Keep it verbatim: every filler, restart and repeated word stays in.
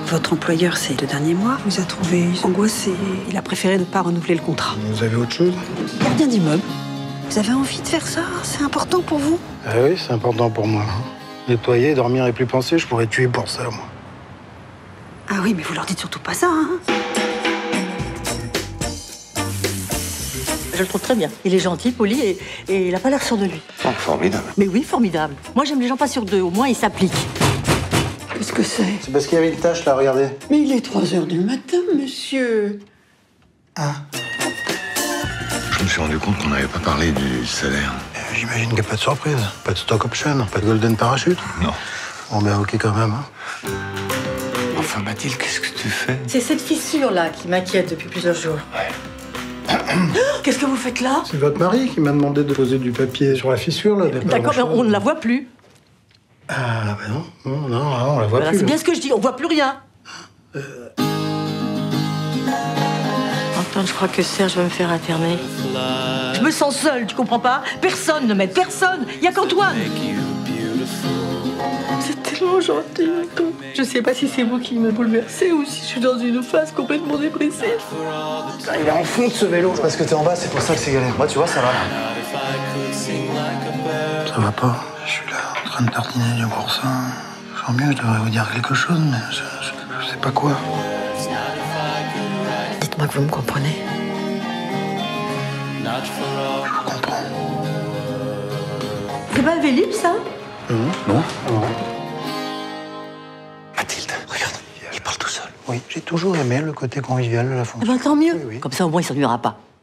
Votre employeur, ces deux derniers mois, vous a trouvé angoissé. Il a préféré ne pas renouveler le contrat. Vous avez autre chose? Gardien d'immeuble. Vous avez envie de faire ça? C'est important pour vous? Ah oui, c'est important pour moi. Nettoyer, dormir et plus penser, je pourrais tuer pour ça, moi. Ah oui, mais vous leur dites surtout pas ça, hein? Je le trouve très bien. Il est gentil, poli et, et il a pas l'air sûr de lui. Oh, formidable. Mais oui, formidable. Moi, j'aime les gens pas sûrs d'eux. Au moins, ils s'appliquent. Qu'est-ce que c'est? C'est parce qu'il y avait une tâche, là, regardez. Mais il est trois heures du matin, monsieur. Ah. Je me suis rendu compte qu'on n'avait pas parlé du salaire. Euh, J'imagine qu'il n'y a pas de surprise. Pas de stock option, pas de golden parachute. Non. Bon, ben, ok quand même. Hein. Enfin, Mathilde, qu'est-ce que tu fais? C'est cette fissure-là qui m'inquiète depuis plusieurs jours. Qu'est-ce que vous faites là? C'est votre mari qui m'a demandé de poser du papier sur la fissure, là. D'accord, mais on ne la voit plus. Ah, ben non, non, non, non, on la voit Voilà, plus. c'est bien ce que je dis, on voit plus rien. Euh... Antoine, je crois que Serge va me faire interner. Je me sens seule, tu comprends pas? Personne ne m'aide, personne. Il y a qu'Antoine. C'est tellement gentil, Antoine. Je sais pas si c'est vous qui me bouleversez ou si je suis dans une phase complètement dépressive. Il est en fond de ce vélo. C'est parce que t'es en bas, c'est pour ça que c'est galère. Moi, tu vois, ça va. Ça va pas. Je suis là, en train de tartiner du boursin. Sans mieux, je devrais vous dire quelque chose, mais je, je, je sais pas quoi. Dites-moi que vous me comprenez. Je vous comprends. C'est pas Vélib, ça? Mmh. Non. Non. Mathilde, regarde, il parle tout seul. Oui, j'ai toujours aimé le côté convivial de la fonction. Eh ben, tant mieux. Oui, oui. Comme ça, au moins, il s'ennuiera pas.